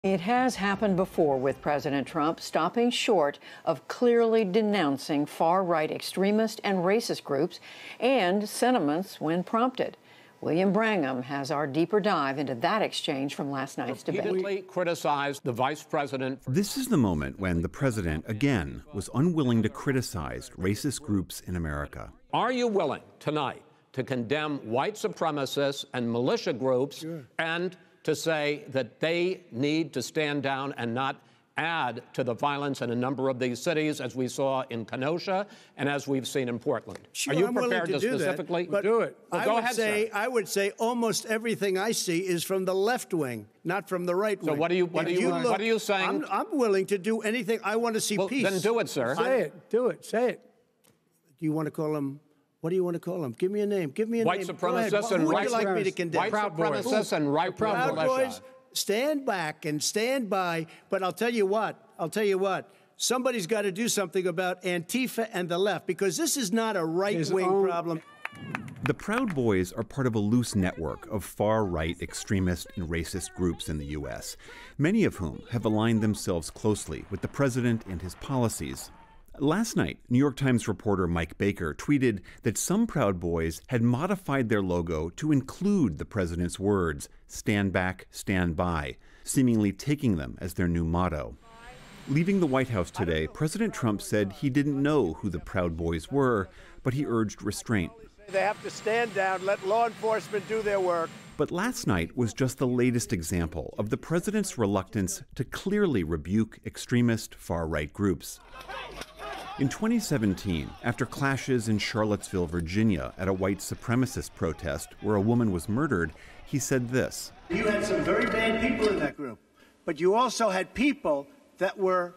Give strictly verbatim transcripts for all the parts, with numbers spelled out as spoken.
It has happened before with President Trump stopping short of clearly denouncing far-right extremist and racist groups and sentiments when prompted. William Brangham has our deeper dive into that exchange from last night's debate. Repeatedly criticized the vice president. This is the moment when the president, again, was unwilling to criticize racist groups in America. Are you willing tonight to condemn white supremacists and militia groups sure. and to say that they need to stand down and not add to the violence in a number of these cities, as we saw in Kenosha and as we've seen in Portland? Sure, Are you I'm prepared to, to do specifically that, but do it? Well, I go would ahead, say sir. I would say almost everything I see is from the left wing, not from the right wing. So what are you what If are you, you look, what are you saying? I'm, I'm willing to do anything. I want to see well, peace. Then do it, sir. Say it. Do it. Say it. Do you want to call them? What do you want to call them? Give me a name. Give me a white name. Supremacists and Who would white you like me to condemn? White supremacists and right Proud militia. Boys, stand back and stand by. But I'll tell you what. I'll tell you what. Somebody's got to do something about Antifa and the left, because this is not a right-wing own... problem. The Proud Boys are part of a loose network of far-right extremist and racist groups in the U S, many of whom have aligned themselves closely with the president and his policies. Last night, New York Times reporter Mike Baker tweeted that some Proud Boys had modified their logo to include the president's words, "Stand back, stand by," seemingly taking them as their new motto. Leaving the White House today, President Trump said he didn't know who the Proud Boys were, but he urged restraint. They have to stand down, let law enforcement do their work. But last night was just the latest example of the president's reluctance to clearly rebuke extremist far-right groups. In twenty seventeen, after clashes in Charlottesville, Virginia, at a white supremacist protest where a woman was murdered, he said this. You had some very bad people in that group, but you also had people that were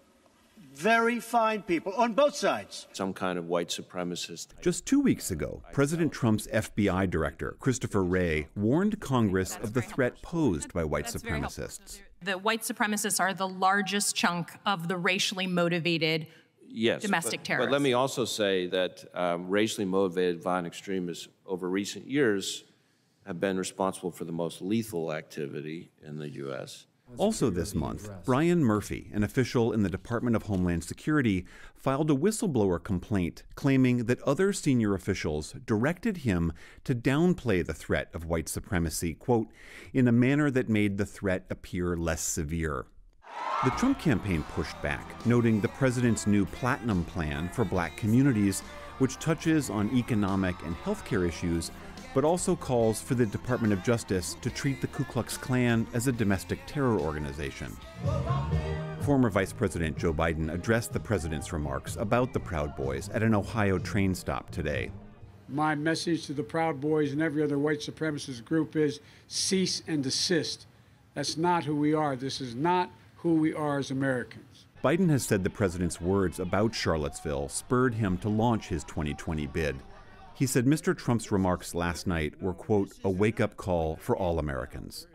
very fine people on both sides. Some kind of white supremacist. Just two weeks ago, President Trump's F B I director, Christopher Wray, warned Congress of the threat posed by white That's supremacists. The white supremacists are the largest chunk of the racially motivated yes, domestic but, terrorists. But let me also say that um, racially motivated violent extremists over recent years have been responsible for the most lethal activity in the U S Also this month, Brian Murphy, an official in the Department of Homeland Security, filed a whistleblower complaint claiming that other senior officials directed him to downplay the threat of white supremacy, quote, in a manner that made the threat appear less severe. The Trump campaign pushed back, noting the president's new Platinum Plan for black communities, which touches on economic and healthcare issues, but also calls for the Department of Justice to treat the Ku Klux Klan as a domestic terror organization. Former Vice President Joe Biden addressed the president's remarks about the Proud Boys at an Ohio train stop today. My message to the Proud Boys and every other white supremacist group is cease and desist. That's not who we are. This is not who we are as Americans. Biden has said the president's words about Charlottesville spurred him to launch his twenty twenty bid. He said Mister Trump's remarks last night were, quote, a wake-up call for all Americans.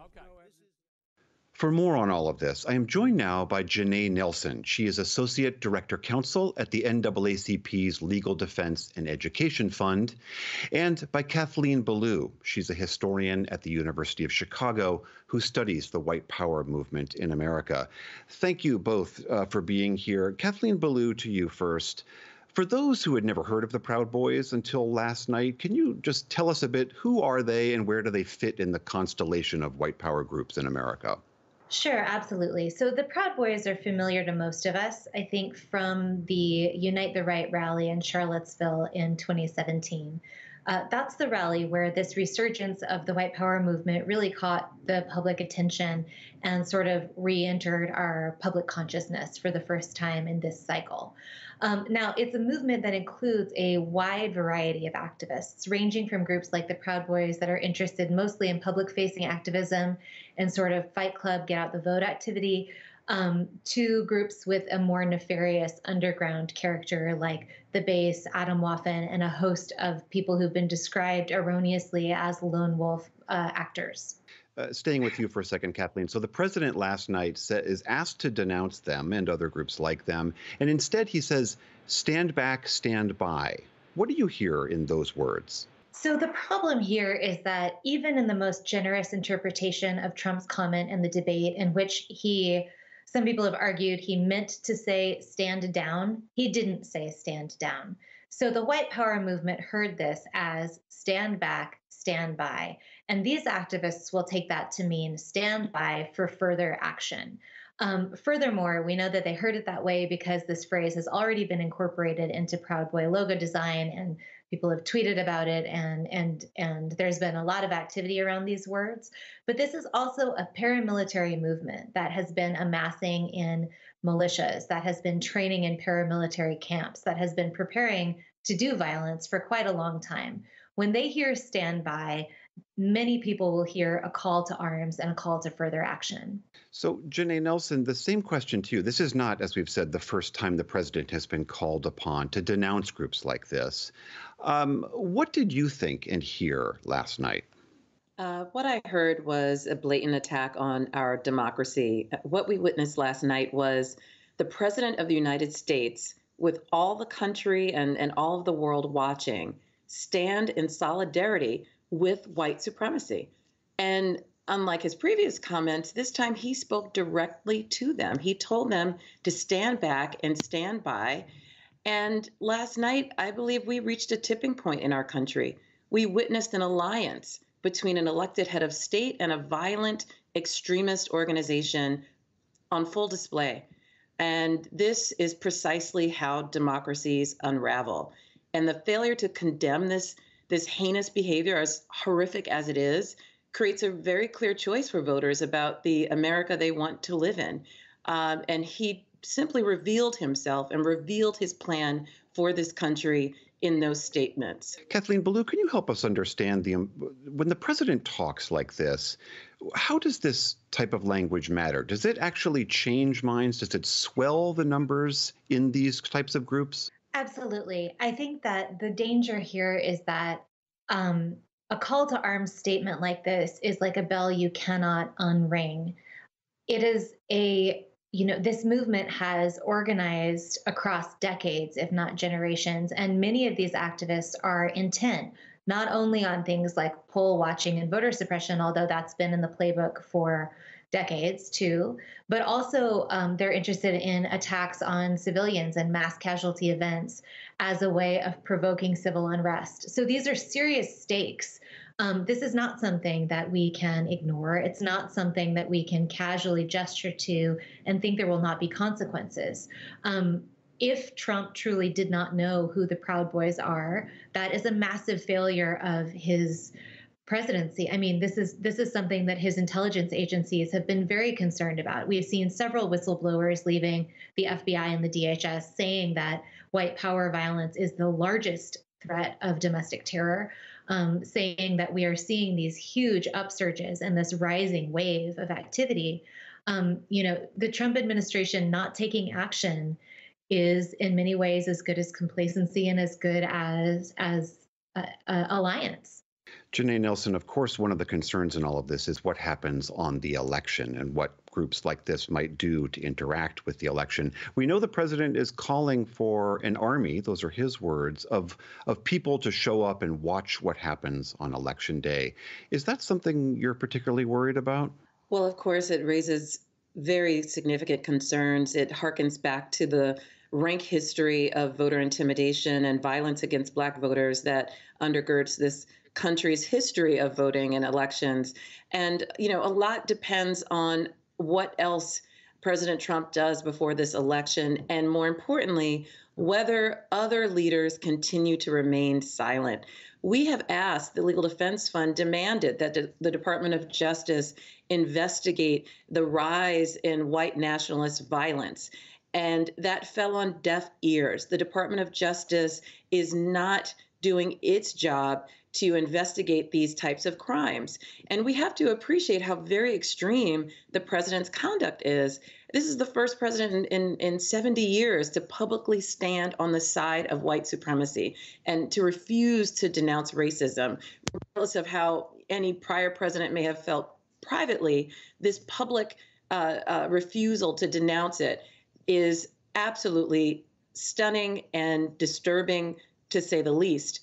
For more on all of this, I am joined now by Janai Nelson. She is Associate Director Counsel at the N double A C P's Legal Defense and Education Fund, and by Kathleen Belew. She's a historian at the University of Chicago who studies the white power movement in America. Thank you both uh, for being here. Kathleen Belew, to you first. For those who had never heard of the Proud Boys until last night, can you just tell us a bit, who are they and where do they fit in the constellation of white power groups in America? Sure, absolutely. So the Proud Boys are familiar to most of us, I think, from the Unite the Right rally in Charlottesville in twenty seventeen. Uh, that's the rally where this resurgence of the white power movement really caught the public attention and sort of re-entered our public consciousness for the first time in this cycle. Um, now, it's a movement that includes a wide variety of activists, ranging from groups like the Proud Boys that are interested mostly in public-facing activism and sort of fight club, get out the vote activity, um, to groups with a more nefarious underground character like the Base, Adam Waffen, and a host of people who've been described erroneously as lone wolf uh, actors. Uh, staying with you for a second, Kathleen. So the president last night sa- is asked to denounce them and other groups like them, and instead he says, stand back, stand by. What do you hear in those words? So the problem here is that even in the most generous interpretation of Trump's comment in the debate, in which he, some people have argued he meant to say stand down, he didn't say stand down. So the white power movement heard this as stand back, stand by. And these activists will take that to mean stand by for further action. Um, furthermore, we know that they heard it that way because this phrase has already been incorporated into Proud Boy logo design, and people have tweeted about it, and and and there's been a lot of activity around these words. But this is also a paramilitary movement that has been amassing in militias, that has been training in paramilitary camps, that has been preparing to do violence for quite a long time. When they hear stand by, many people will hear a call to arms and a call to further action. So, Janai Nelson, the same question to you. This is not, as we've said, the first time the president has been called upon to denounce groups like this. Um, what did you think and hear last night? Uh, what I heard was a blatant attack on our democracy. What we witnessed last night was the president of the United States, with all the country and, and all of the world watching, stand in solidarity with white supremacy. And unlike his previous comments, this time he spoke directly to them. He told them to stand back and stand by. And last night, I believe we reached a tipping point in our country. We witnessed an alliance between an elected head of state and a violent extremist organization on full display. And this is precisely how democracies unravel. And the failure to condemn this, this heinous behavior, as horrific as it is, creates a very clear choice for voters about the America they want to live in. Um, and he simply revealed himself and revealed his plan for this country in those statements. Kathleen, Belew, can you help us understand the um, when the president talks like this, how does this type of language matter? Does it actually change minds? Does it swell the numbers in these types of groups? Absolutely. I think that the danger here is that um, a call to arms statement like this is like a bell you cannot unring. It is a You know, this movement has organized across decades, if not generations, and many of these activists are intent not only on things like poll watching and voter suppression, although that's been in the playbook for decades too, but also um, they're interested in attacks on civilians and mass casualty events as a way of provoking civil unrest. So these are serious stakes. Um, this is not something that we can ignore. It's not something that we can casually gesture to and think there will not be consequences. Um, if Trump truly did not know who the Proud Boys are, that is a massive failure of his presidency. I mean, this is this is something that his intelligence agencies have been very concerned about. We've seen several whistleblowers leaving the F B I and the D H S saying that white power violence is the largest threat of domestic terror. Um, saying that we are seeing these huge upsurges and this rising wave of activity. Um, you know, the Trump administration not taking action is in many ways as good as complacency and as good as as uh, uh, alliance. Janai Nelson, of course, one of the concerns in all of this is what happens on the election and what groups like this might do to interact with the election. We know the president is calling for an army, those are his words, of, of people to show up and watch what happens on Election Day. Is that something you're particularly worried about? Well, of course, it raises very significant concerns. It harkens back to the rank history of voter intimidation and violence against Black voters that undergirds this country's history of voting and elections. And, you know, a lot depends on what else President Trump does before this election, and more importantly, whether other leaders continue to remain silent. We have asked, the Legal Defense Fund demanded that the Department of Justice investigate the rise in white nationalist violence. And that fell on deaf ears. The Department of Justice is not doing its job to investigate these types of crimes. And we have to appreciate how very extreme the president's conduct is. This is the first president in, in, in seventy years to publicly stand on the side of white supremacy and to refuse to denounce racism. Regardless of how any prior president may have felt privately, this public uh, uh, refusal to denounce it is absolutely stunning and disturbing, to say the least.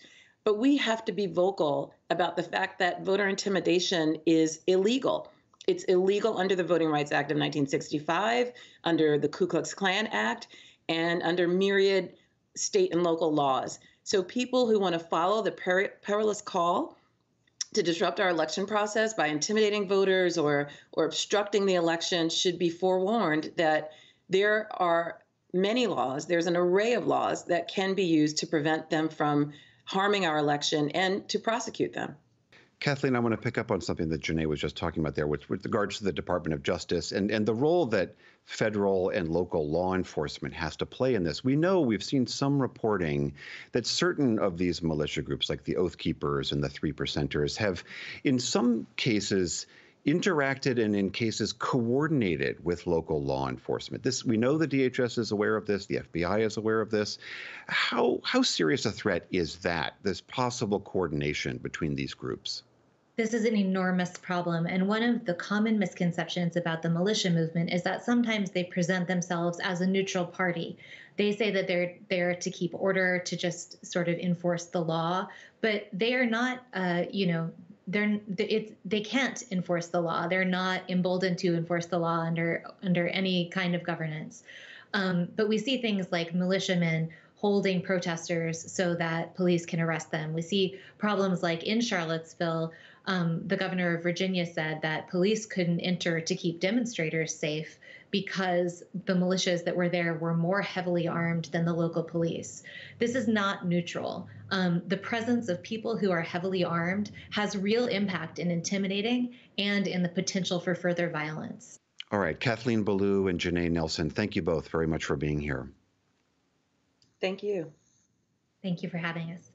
But we have to be vocal about the fact that voter intimidation is illegal. It's illegal under the Voting Rights Act of nineteen sixty-five, under the Ku Klux Klan Act, and under myriad state and local laws. So people who want to follow the per- perilous call to disrupt our election process by intimidating voters or, or obstructing the election should be forewarned that there are many laws, there's an array of laws that can be used to prevent them from harming our election and to prosecute them. Kathleen, I want to pick up on something that Janai was just talking about there with, with regards to the Department of Justice and, and the role that federal and local law enforcement has to play in this. We know, we've seen some reporting that certain of these militia groups, like the Oath Keepers and the Three Percenters, have in some cases interacted and in cases coordinated with local law enforcement. This, we know the D H S is aware of this, the F B I is aware of this. How, how serious a threat is that, this possible coordination between these groups? This is an enormous problem, and one of the common misconceptions about the militia movement is that sometimes they present themselves as a neutral party. They say that they're there to keep order, to just sort of enforce the law, but they are not, uh, you know, they're it's, they can't enforce the law. They're not emboldened to enforce the law under under any kind of governance. Um, but we see things like militiamen holding protesters so that police can arrest them. We see problems like in Charlottesville. Um, the governor of Virginia said that police couldn't enter to keep demonstrators safe because the militias that were there were more heavily armed than the local police. This is not neutral. Um, the presence of people who are heavily armed has real impact in intimidating and in the potential for further violence. All right, Kathleen Belew and Janai Nelson, thank you both very much for being here. Thank you. Thank you for having us.